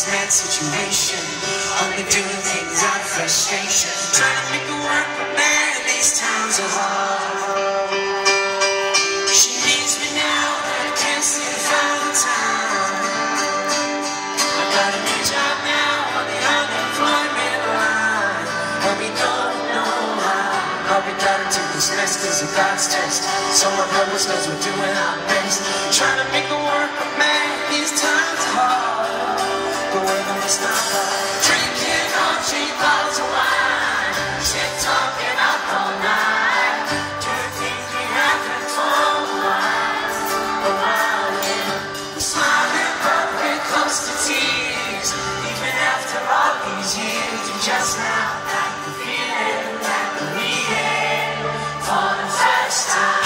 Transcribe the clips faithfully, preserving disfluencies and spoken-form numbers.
bad situation, only doing things out of frustration. Trying to make it work, but man, these times are hard. She needs me now, but I can't seem to find the time. I got a new job now on the unemployment line, but we don't know how. I'll be down to this mess cause of God's test. So my brothers knows we're doing our best. Trying to make it work, but man, these times are hard. But we're gonna stop drinking on cheap bottles of wine, shit talking up all night, doing things we haven't for a while. A while, yeah. We're smiling, but we're close to tears, even after all these years. And just now, got the feeling that we needed for the first time.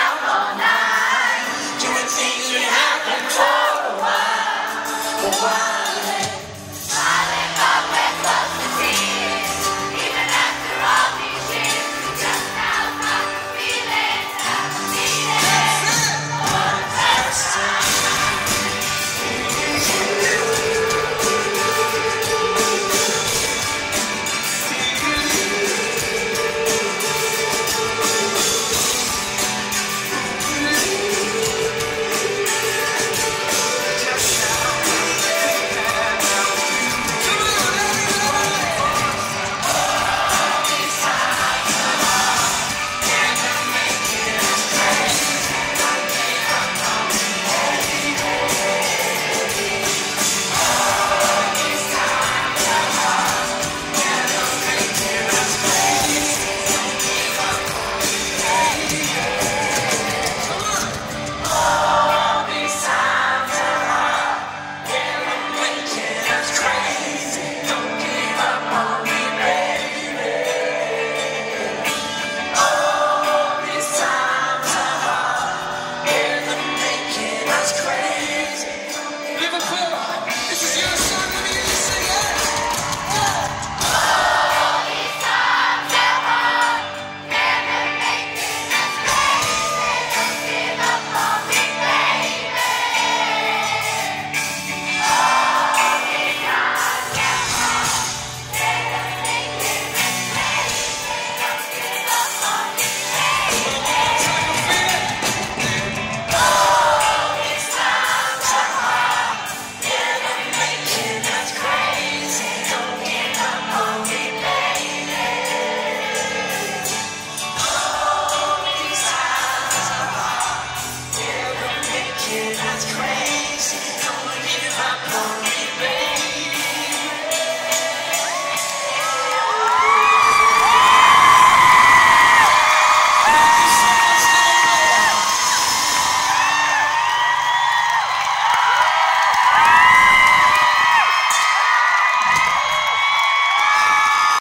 Wow.